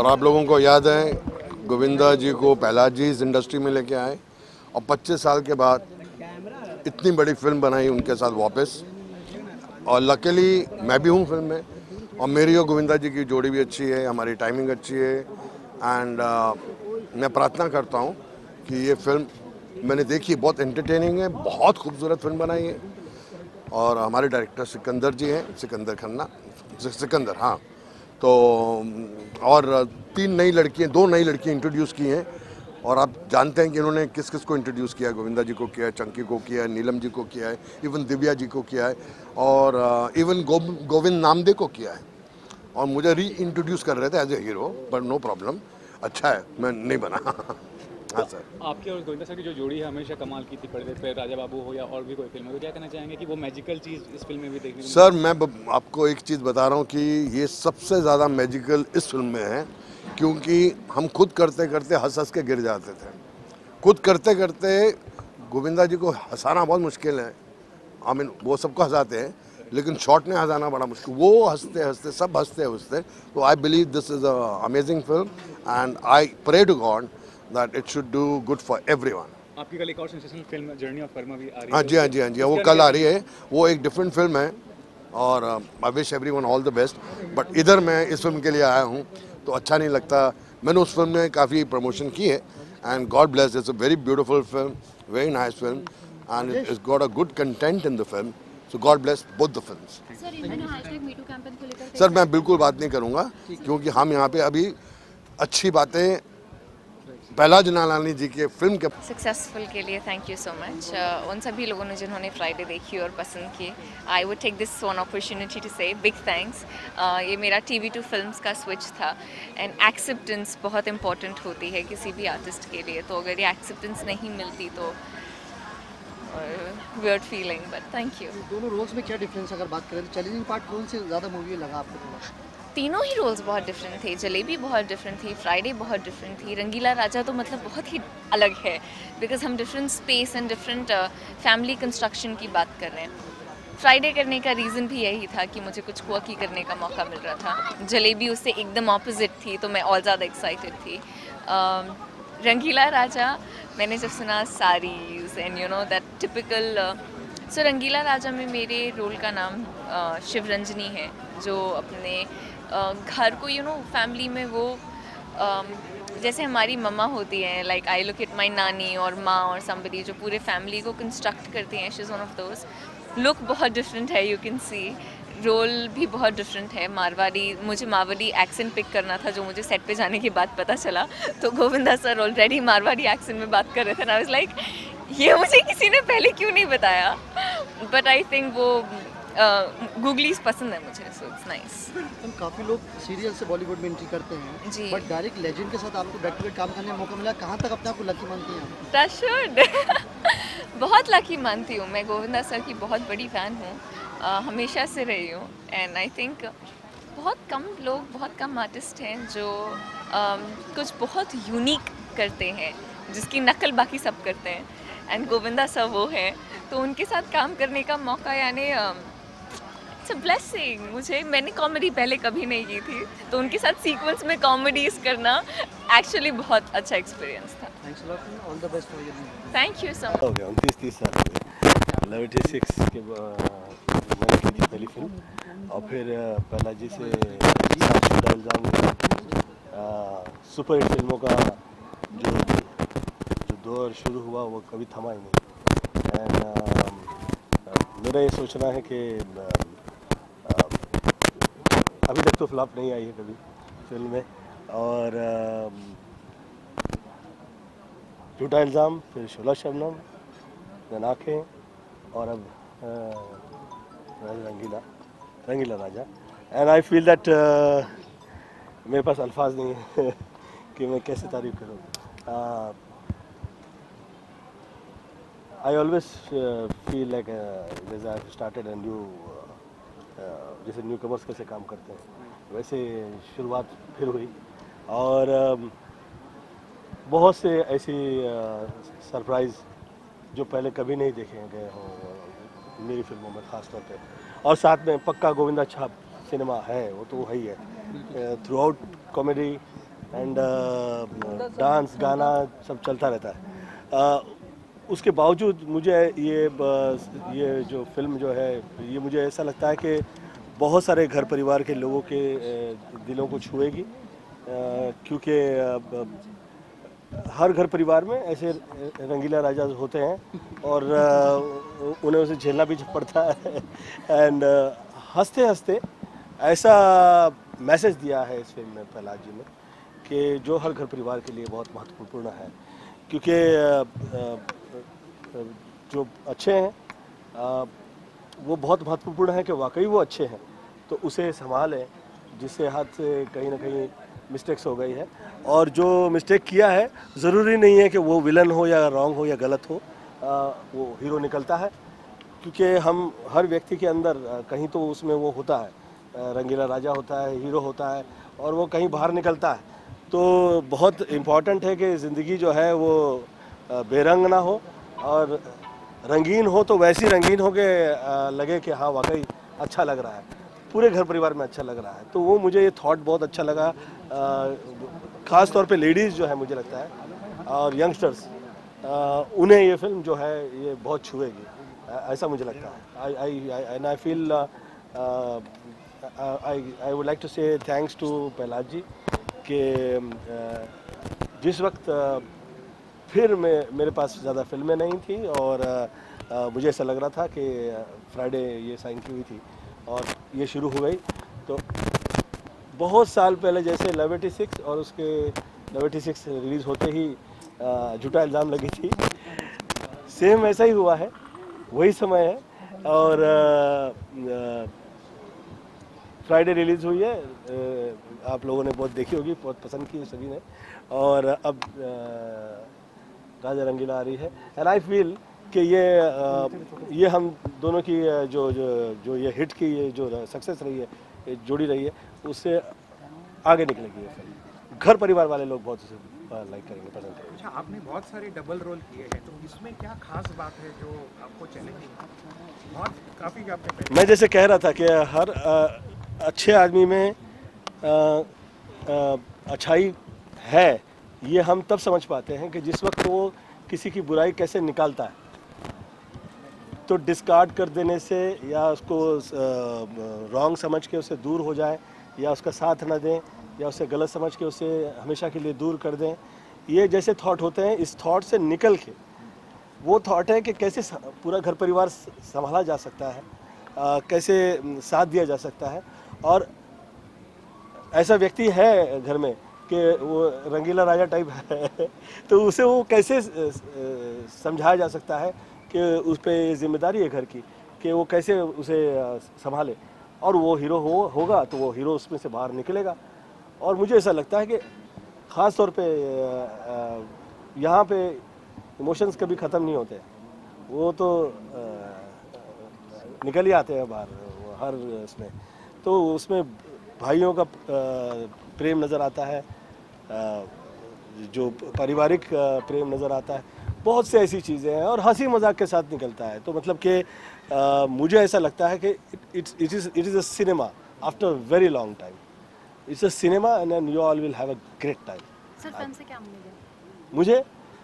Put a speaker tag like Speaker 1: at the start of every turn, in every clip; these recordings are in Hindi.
Speaker 1: आप लोगों को याद है गोविंदा जी को प्रहलाद जी इस इंडस्ट्री में लेके आए और 25 साल के बाद इतनी बड़ी फिल्म बनाई उनके साथ वापस। और लकीली मैं भी हूँ फिल्म में और मेरी और गोविंदा जी की जोड़ी भी अच्छी है, हमारी टाइमिंग अच्छी है। एंड मैं प्रार्थना करता हूँ कि ये फिल्म मैंने देखी, बहुत एंटरटेनिंग है, बहुत खूबसूरत फिल्म बनाई है। और हमारे डायरेक्टर सिकंदर जी हैं, सिकंदर खन्ना, सिकंदर, हाँ। तो और 3 नई लड़कियाँ, 2 नई लड़कियाँ इंट्रोड्यूस की हैं। और आप जानते हैं कि इन्होंने किस किस को इंट्रोड्यूस किया है। गोविंदा जी को किया है, चंकी को किया है, नीलम जी को किया है, इवन दिव्या जी को किया है और इवन गोविंद नामदे को किया है। और मुझे री इंट्रोड्यूस कर रहे थे as a hero, but no problem, अच्छा है, मैं नहीं बना। हाँ सर।
Speaker 2: आपकी और गोविंदा सर की जो जोड़ी है हमेशा कमाल की थी, पर्दे पे राजा बाबू हो या और भी कोई फिल्म हो, तो क्या कहना चाहेंगे कि वो मैजिकल चीज़ इस फिल्म में भी देखने को
Speaker 1: सर मैं आपको एक चीज़ बता रहा हूँ कि ये सबसे ज़्यादा मैजिकल इस फिल्म में है, क्योंकि हम खुद करते करते हंस हंस के गिर जाते थे। खुद करते करते गोविंदा जी को हंसाना बहुत मुश्किल है। आई मीन वो सबको हंसाते हैं, लेकिन शॉर्ट में हंसाना बड़ा मुश्किल। वो हंसते हंसते सब हंसते। तो I believe this is a amazing film and I pray to God that it should do good for everyone.
Speaker 2: आपकी कल एक और sensational film Journey of Karma भी आ रही है।
Speaker 1: हाँ जी, हाँ जी, हाँ जी, वो कल आ रही है। वो एक डिफरेंट फिल्म है और I wish everyone all the best. But इधर मैं इस फिल्म के लिए आया हूँ तो अच्छा नहीं लगता। मैंने उस फिल्म में काफ़ी प्रमोशन की है and God bless, it's a very beautiful film, very nice film and it's got a good content in the film. So God bless both the films. Sir मैं बिल्कुल बात नहीं करूँगा क्योंकि हम यहाँ पे अभी अच्छी बातें प्रहलाद नालानी जी के फिल्म के
Speaker 3: सक्सेसफुल के लिए थैंक यू सो मच उन सभी लोगों ने जिन्होंने फ्राइडे देखी और पसंद की। I would take this one opportunity to say big thanks. ये मेरा TV to फिल्म्स का स्विच था एंड एक्सेप्टेंस बहुत इंपॉर्टेंट होती है किसी भी आर्टिस्ट के लिए। तो अगर ये एक्सेप्टेंस नहीं मिलती तो weird feeling, but thank you.
Speaker 4: दोनों रोल्स में क्या डिफरेंस अगर बात करें तो चैलेंजिंग पार्ट कौन से ज़्यादा मूवी लगा आपको थोड़ा?
Speaker 3: तीनों ही रोल्स बहुत डिफरेंट थे। जलेबी बहुत डिफरेंट थी, फ्राइडे बहुत डिफरेंट थी, रंगीला राजा तो मतलब बहुत ही अलग है बिकॉज हम different space and different family construction की बात कर रहे हैं। फ्राइडे करने का रीज़न भी यही था कि मुझे कुछ क्वर्की करने का मौका मिल रहा था। जलेबी उससे एकदम ऑपोजिट थी तो मैं और ज़्यादा एक्साइटेड थी। रंगीला राजा मैंने जब सुना saris and you know that typical, so Rangeela Raja में मेरे रोल का नाम शिवरंजनी है, जो अपने घर को यू नो फैमिली में वो जैसे हमारी मम्मा होती हैं, like I look at my नानी और माँ और समबडी जो पूरे फैमिली को कंस्ट्रक्ट करती हैं। She is one of those. Look बहुत डिफरेंट है, यू कैन सी। रोल भी बहुत डिफरेंट है, मारवाड़ी, मुझे मारवाड़ी एक्सेंट पिक करना था जो मुझे सेट पे जाने के बाद पता चला। तो Govinda sir already Marwari accent में बात कर रहे थे ना, आई वाज लाइक ये मुझे किसी ने पहले क्यों नहीं बताया। बट आई थिंक वो गूगलीज पसंद है मुझे, सो इट्स नाइस।
Speaker 4: हम काफ़ी लोग सीरियल से बॉलीवुड में एंट्री करते हैं
Speaker 3: जी।
Speaker 4: बट डायरेक्ट लेजेंड के साथ आपको बैक टू बैक काम करने का मौका मिला, कहाँ तक अपने आप को लकी मानती हैं आप?
Speaker 3: That should। बहुत लकी मानती हूँ मैं, गोविंदा सर की बहुत बड़ी फ़ैन हूँ, हमेशा से रही हूँ। एंड आई थिंक बहुत कम लोग, बहुत कम आर्टिस्ट हैं जो कुछ बहुत यूनिक करते हैं जिसकी नकल बाकी सब करते हैं, एंड गोविंदा सर वो हैं। तो उनके साथ काम करने का मौका यानी इट्स अ ब्लेसिंग। मैंने कॉमेडी पहले कभी नहीं की थी, तो उनके साथ सीक्वेंस में कॉमेडीज करना एक्चुअली बहुत अच्छा एक्सपीरियंस था।
Speaker 4: Thanks a lot, all the best for your movie.
Speaker 3: Thank you so much.
Speaker 5: हो गया 29-30 साल हो गए। 86 के मैंने की थी पहली फिल्म और फिर प्रहलाद जी से झूठा इल्ज़ाम सुपर हिट फिल्मों का जो दौर शुरू हुआ वो कभी थमा ही नहीं। एंड मेरा ये सोचना है कि अभी तक तो फ्लॉप नहीं आई है कभी फिल्म में। और झूठा इल्ज़ाम, फिर शोला शबनम, देन आँखें और अब Rangeela Raja. And I feel that मेरे पास अल्फाज नहीं है कि मैं कैसे तारीफ करूँ। आई ऑलवेज फील लाइक जैसे आई स्टार्टेड अ न्यू, जैसे न्यू कमर्स कैसे काम करते हैं वैसे शुरुआत फिर हुई। और बहुत से ऐसी सरप्राइज़ जो पहले कभी नहीं देखे गए हों मेरी फिल्मों में ख़ास तौर पे। और साथ में पक्का गोविंदा छाप सिनेमा है, वो तो वही है। Throughout comedy, and dance गाना सब चलता रहता है। उसके बावजूद मुझे ये जो फिल्म जो है ये मुझे ऐसा लगता है कि बहुत सारे घर परिवार के लोगों के दिलों को छुएगी, क्योंकि हर घर परिवार में ऐसे रंगीला राजा होते हैं और उन्हें उसे झेलना भी पड़ता है। एंड हंसते हंसते ऐसा मैसेज दिया है इस फिल्म में प्रहलाद जी ने कि जो हर घर परिवार के लिए बहुत महत्वपूर्ण है, क्योंकि जो अच्छे हैं वो बहुत महत्वपूर्ण है कि वाकई वो अच्छे हैं तो उसे संभालें, जिससे हाथ से कहीं ना कहीं मिस्टेक्स हो गई है। और जो मिस्टेक किया है ज़रूरी नहीं है कि वो विलन हो या रॉन्ग हो या गलत हो, वो हीरो निकलता है, क्योंकि हम हर व्यक्ति के अंदर कहीं तो उसमें वो होता है, रंगीला राजा होता है, हीरो होता है और वो कहीं बाहर निकलता है। तो बहुत इम्पॉर्टेंट है कि ज़िंदगी जो है वो बेरंग ना हो और रंगीन हो, तो वैसी रंगीन हो के लगे कि हाँ वाकई अच्छा लग रहा है, पूरे घर परिवार में अच्छा लग रहा है। तो वो मुझे ये थॉट बहुत अच्छा लगा, ख़ास तौर पे लेडीज़ जो है मुझे लगता है और यंगस्टर्स, उन्हें ये फिल्म जो है ये बहुत छुएगी, ऐसा मुझे लगता है। I feel I would like to say thanks to Prahlad ji कि जिस वक्त फिर मेरे पास ज़्यादा फिल्में नहीं थी और मुझे ऐसा लग रहा था कि फ्राइडे ये साइन की हुई थी और ये शुरू हो गई, तो बहुत साल पहले जैसे लव 86 और उसके लव 86 रिलीज़ होते ही झूठा इल्ज़ाम लगी थी, सेम ऐसा ही हुआ है, वही समय है। और फ्राइडे रिलीज़ हुई है, आप लोगों ने बहुत देखी होगी, बहुत पसंद की सभी ने, और अब राजा रंगीला आ रही है। एंड आई फील कि ये हम दोनों की जो ये हिट की ये जो सक्सेस रही है, जोड़ी रही है, उससे आगे निकलेगी ये फिल्म। घर परिवार वाले लोग बहुत उसे लाइक करेंगे, पसंद करेंगे।
Speaker 6: अच्छा, आपने बहुत सारे डबल रोल किए हैं, तो इसमें क्या खास बात है जो आपको चलेगी? बहुत काफ़ी आपने
Speaker 5: मैं जैसे कह रहा था कि हर अच्छे आदमी में अच्छाई है, ये हम तब समझ पाते हैं कि जिस वक्त वो किसी की बुराई कैसे निकालता है। तो डिस्कार्ड कर देने से या उसको रॉन्ग समझ के उससे दूर हो जाए या उसका साथ न दें या उसे गलत समझ के उसे हमेशा के लिए दूर कर दें, ये जैसे थॉट होते हैं, इस थॉट से निकल के वो थॉट है कि कैसे पूरा घर परिवार संभाला जा सकता है, कैसे साथ दिया जा सकता है। और ऐसा व्यक्ति है घर में कि वो रंगीला राजा टाइप है तो उसे वो कैसे समझाया जा सकता है कि उस पर जिम्मेदारी है घर की कि वो कैसे उसे संभाले, और वो हीरो होगा तो वो हीरो उसमें से बाहर निकलेगा। और मुझे ऐसा लगता है कि ख़ास तौर पे यहाँ पे इमोशंस कभी ख़त्म नहीं होते, वो तो निकल ही आते हैं बाहर हर उसमें। तो उसमें भाइयों का प्रेम नज़र आता है, जो पारिवारिक प्रेम नज़र आता है, बहुत से ऐसी चीज़ें हैं और हंसी मजाक के साथ निकलता है। तो मतलब कि मुझे ऐसा लगता है कि it is a cinema after very long time, it's a cinema and you all will have a great time.
Speaker 3: Sir film से क्या उम्मीद है?
Speaker 5: मुझे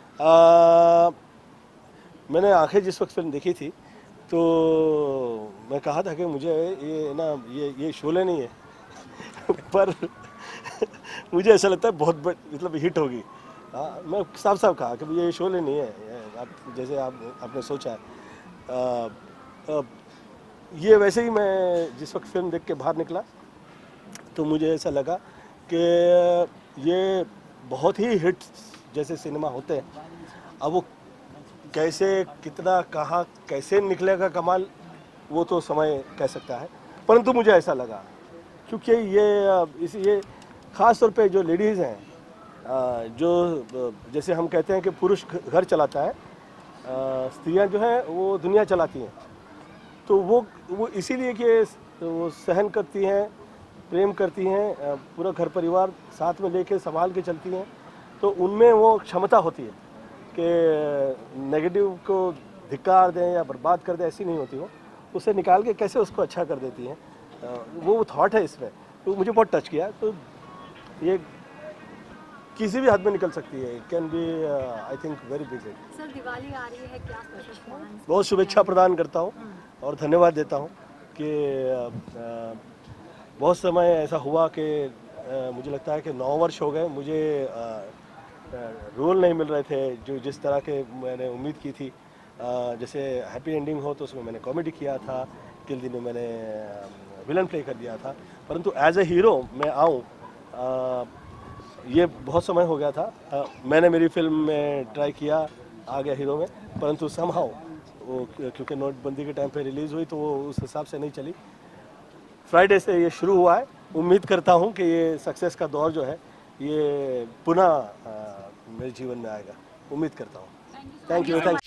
Speaker 5: मैंने आखिर जिस वक्त फिल्म देखी थी तो मैं कहा था कि मुझे ये ना ये शोले नहीं है पर मुझे ऐसा लगता है बहुत मतलब हिट होगी। हाँ, मैं साफ साफ कहा कि ये शोले नहीं है, आप जैसे आपने सोचा है। ये वैसे ही मैं जिस वक्त फिल्म देख के बाहर निकला तो मुझे ऐसा लगा कि ये बहुत ही हिट जैसे सिनेमा होते हैं, अब वो कैसे कितना कहाँ कैसे निकलेगा कमाल वो तो समय कह सकता है, परंतु मुझे ऐसा लगा क्योंकि ये ख़ास तौर पे जो लेडीज़ हैं, जो जैसे हम कहते हैं कि पुरुष घर चलाता है, स्त्रियां जो हैं वो दुनिया चलाती हैं। तो वो इसीलिए कि वो सहन करती हैं, प्रेम करती हैं, पूरा घर परिवार साथ में लेके संभाल के चलती हैं। तो उनमें वो क्षमता होती है कि नेगेटिव को धिक्कार दें या बर्बाद कर दें, ऐसी नहीं होती। वो उसे निकाल के कैसे उसको अच्छा कर देती हैं, वो थॉट है इसमें। तो मुझे बहुत टच किया। तो ये किसी भी हद में निकल सकती है। It can be I think very big hit.
Speaker 7: Sir Diwali आ रही है, क्या स्पेशल प्लान?
Speaker 5: बहुत शुभेच्छा प्रदान करता हूँ और धन्यवाद देता हूँ कि बहुत समय ऐसा हुआ कि मुझे लगता है कि 9 वर्ष हो गए मुझे रोल नहीं मिल रहे थे जो जिस तरह के मैंने उम्मीद की थी। जैसे हैप्पी एंडिंग हो तो उसमें मैंने कॉमेडी किया था, किल दिन में मैंने विलन प्ले कर दिया था, परंतु एज ए हीरो मैं आऊँ ये बहुत समय हो गया था। मैंने मेरी फिल्म में ट्राई किया, आ गया हीरो में, परंतु समहाउ वो क्योंकि नोटबंदी के टाइम पे रिलीज़ हुई तो वो उस हिसाब से नहीं चली। फ्राइडे से ये शुरू हुआ है, उम्मीद करता हूँ कि ये सक्सेस का दौर जो है ये पुनः मेरे जीवन में आएगा, उम्मीद करता हूँ। Thank you.